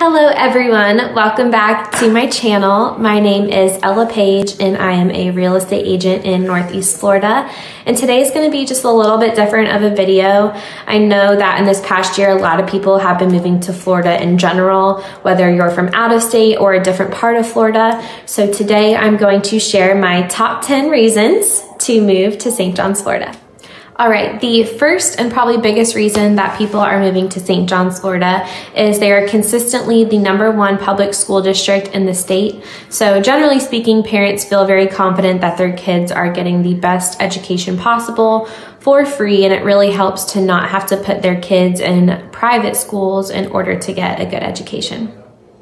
Hello everyone, welcome back to my channel. My name is Ella Page and I am a real estate agent in Northeast Florida. And today is going to be just a little bit different of a video. I know that in this past year, a lot of people have been moving to Florida in general, whether you're from out of state or a different part of Florida. So today I'm going to share my top 10 reasons to move to St. Johns, Florida. All right, the first and probably biggest reason that people are moving to St. Johns, Florida is they are consistently the #1 public school district in the state. So generally speaking, parents feel very confident that their kids are getting the best education possible for free, and it really helps to not have to put their kids in private schools in order to get a good education.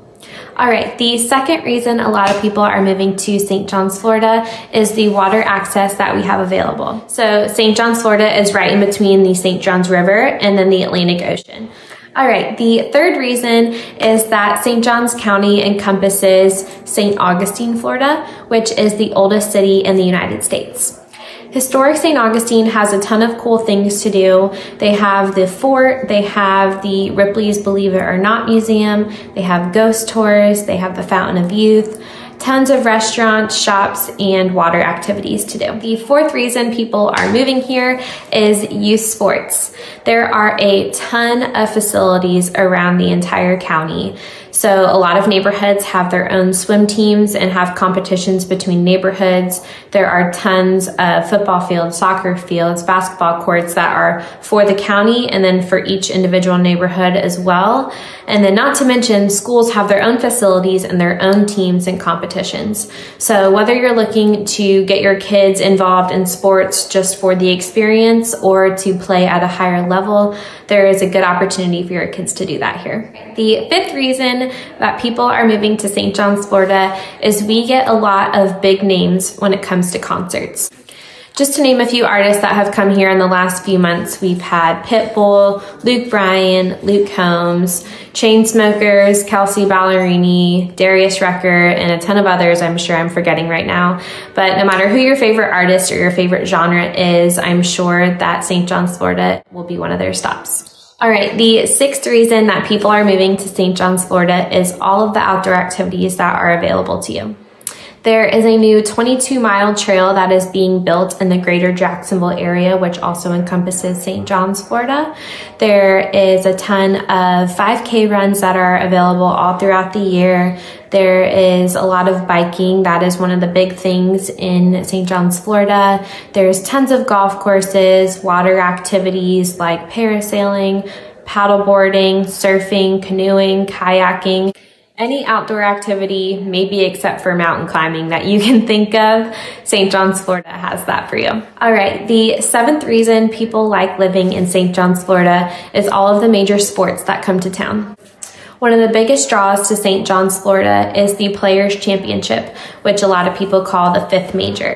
All right, the second reason a lot of people are moving to St. Johns, Florida is the water access that we have available. So St. Johns, Florida is right in between the St. Johns River and then the Atlantic Ocean. All right, the third reason is that St. Johns County encompasses St. Augustine, Florida, which is the oldest city in the United States. Historic St. Augustine has a ton of cool things to do. They have the fort, they have the Ripley's Believe It or Not Museum, they have ghost tours, they have the Fountain of Youth, tons of restaurants, shops, and water activities to do. The fourth reason people are moving here is youth sports. There are a ton of facilities around the entire county. So a lot of neighborhoods have their own swim teams and have competitions between neighborhoods. There are tons of football fields, soccer fields, basketball courts that are for the county and then for each individual neighborhood as well. And then not to mention, schools have their own facilities and their own teams and competitions. So whether you're looking to get your kids involved in sports just for the experience or to play at a higher level, there is a good opportunity for your kids to do that here. The fifth reason that people are moving to St. Johns, Florida is we get a lot of big names when it comes to concerts. Just to name a few artists that have come here in the last few months, we've had Pitbull, Luke Bryan, Luke Combs, Chainsmokers, Kelsea Ballerini, Darius Rucker, and a ton of others I'm sure I'm forgetting right now. But no matter who your favorite artist or your favorite genre is, I'm sure that St. Johns, Florida will be one of their stops. All right, the sixth reason that people are moving to St. Johns, Florida is all of the outdoor activities that are available to you. There is a new 22-mile trail that is being built in the greater Jacksonville area, which also encompasses St. Johns, Florida. There is a ton of 5K runs that are available all throughout the year. There is a lot of biking. That is one of the big things in St. Johns, Florida. There's tons of golf courses, water activities like parasailing, paddleboarding, surfing, canoeing, kayaking. Any outdoor activity, maybe except for mountain climbing that you can think of, St. Johns, Florida has that for you. All right, the seventh reason people like living in St. Johns, Florida is all of the major sports that come to town. One of the biggest draws to St. Johns, Florida is the Players Championship, which a lot of people call the 5th major.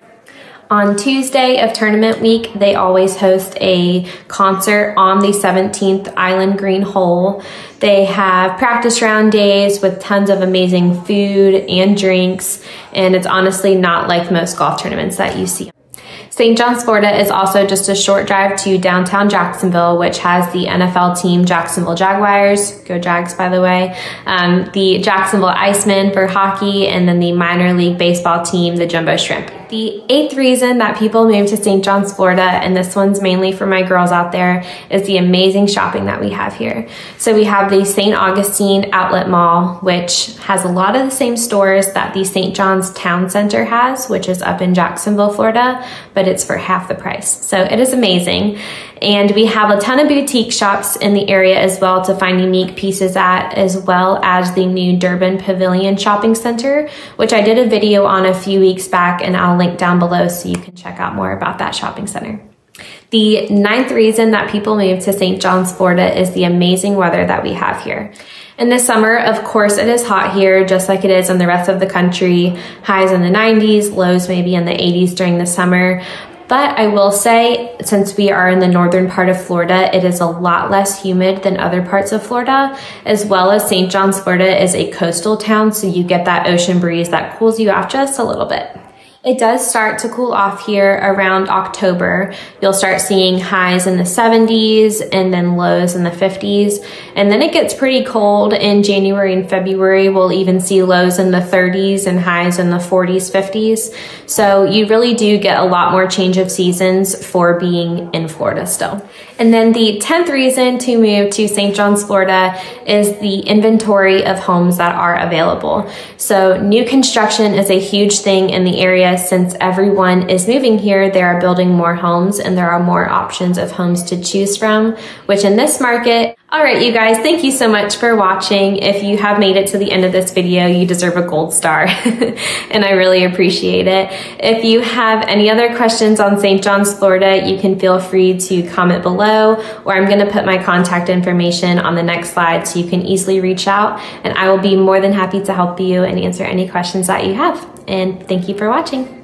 On Tuesday of tournament week, they always host a concert on the 17th Island Green hole. They have practice round days with tons of amazing food and drinks, and it's honestly not like most golf tournaments that you see. St. Johns, Florida is also just a short drive to downtown Jacksonville, which has the NFL team Jacksonville Jaguars, go Jags by the way, the Jacksonville Icemen for hockey, and then the minor league baseball team, the Jumbo Shrimp. The eighth reason that people move to St. Johns, Florida, and this one's mainly for my girls out there, is the amazing shopping that we have here. So we have the St. Augustine Outlet Mall, which has a lot of the same stores that the St. Johns Town Center has, which is up in Jacksonville, Florida, but it's for half the price. So it is amazing. And we have a ton of boutique shops in the area as well to find unique pieces at, as well as the new Durbin Pavilion Shopping Center, which I did a video on a few weeks back, and I'll link down below so you can check out more about that shopping center. The ninth reason that people move to St. Johns, Florida is the amazing weather that we have here. In the summer, of course, it is hot here, just like it is in the rest of the country. Highs in the 90s, lows maybe in the 80s during the summer. But I will say, since we are in the northern part of Florida, it is a lot less humid than other parts of Florida, as well as St. Johns, Florida is a coastal town, so you get that ocean breeze that cools you off just a little bit. It does start to cool off here around October. You'll start seeing highs in the 70s and then lows in the 50s. And then it gets pretty cold in January and February. We'll even see lows in the 30s and highs in the 40s, 50s. So you really do get a lot more change of seasons for being in Florida still. And then the 10th reason to move to St. John's, Florida is the inventory of homes that are available. So new construction is a huge thing in the area. Since everyone is moving here, they are building more homes and there are more options of homes to choose from, which in this market. All right, you guys, thank you so much for watching. If you have made it to the end of this video, you deserve a gold star and I really appreciate it. If you have any other questions on St. John's, Florida, you can feel free to comment below, or I'm gonna put my contact information on the next slide so you can easily reach out, and I will be more than happy to help you and answer any questions that you have. And thank you for watching.